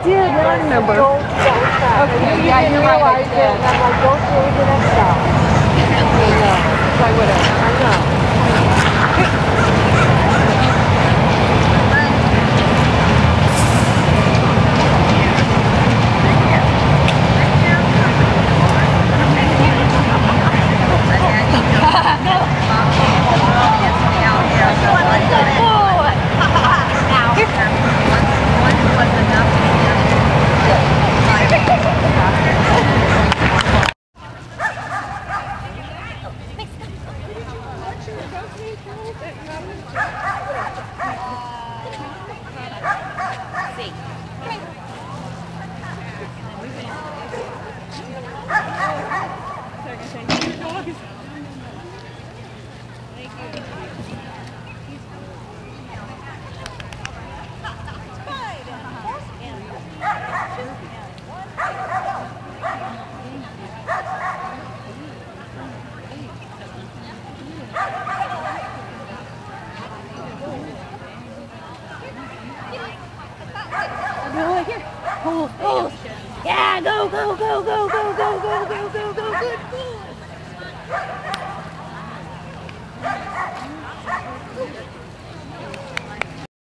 did, now I remember. Okay, yeah, you're right, I did. And I'm like, don't do it the next time. I would have. I know. Pull. Yeah, go, go, go, go, go, go, go, go, go, go, good.